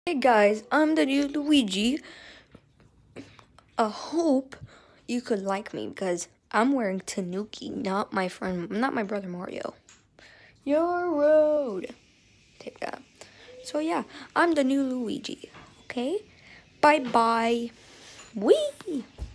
Hey guys, I'm the new Luigi. I hope you could like me because I'm wearing Tanuki, not my brother Mario. Your road. Take that. So yeah, I'm the new Luigi. Okay? Bye bye. Wee!